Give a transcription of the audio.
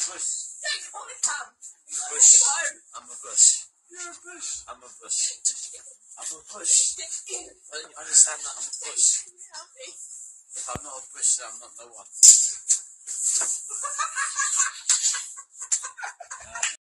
bush. Bush. I'm a bush. You're a bush. I'm a bush. I'm a bush. Don't you understand that I'm a bush? If I'm not a bush, then I'm not no one.